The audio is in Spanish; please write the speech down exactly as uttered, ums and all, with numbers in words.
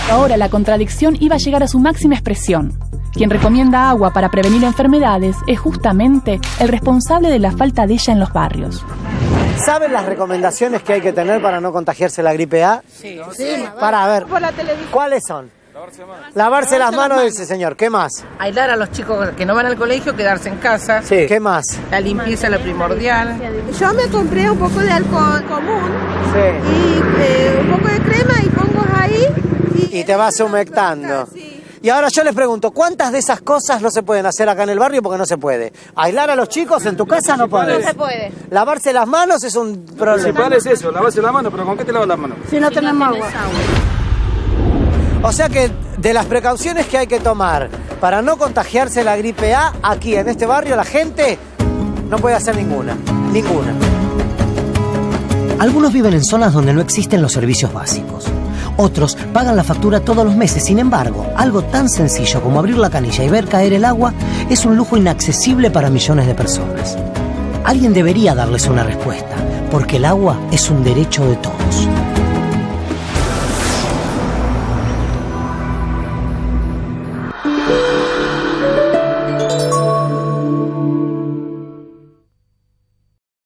Ahora la contradicción iba a llegar a su máxima expresión. Quien recomienda agua para prevenir enfermedades es justamente el responsable de la falta de ella en los barrios. ¿Saben las recomendaciones que hay que tener para no contagiarse la gripe A? Sí. sí. Para, a ver, ¿cuáles son? Lavarse las manos. Lavarse las manos, dice señor. ¿Qué más? Aislar a los chicos que no van al colegio, quedarse en casa. Sí. ¿Qué más? La limpieza es la primordial. Yo me compré un poco de alcohol común. Sí. Y eh, un poco de crema y pongo ahí. Y, y te vas humectando. Sí. Y ahora yo les pregunto, ¿cuántas de esas cosas no se pueden hacer acá en el barrio? Porque no se puede. ¿Aislar a los chicos en tu casa no puedes? No se puede. ¿Lavarse las manos es un problema? Lo principal es eso, lavarse las manos, pero ¿con qué te lavas las manos? Si no tenemos agua. O sea que de las precauciones que hay que tomar para no contagiarse la gripe A, aquí en este barrio la gente no puede hacer ninguna, ninguna. Algunos viven en zonas donde no existen los servicios básicos. Otros pagan la factura todos los meses. Sin embargo, algo tan sencillo como abrir la canilla y ver caer el agua es un lujo inaccesible para millones de personas. Alguien debería darles una respuesta, porque el agua es un derecho de todos.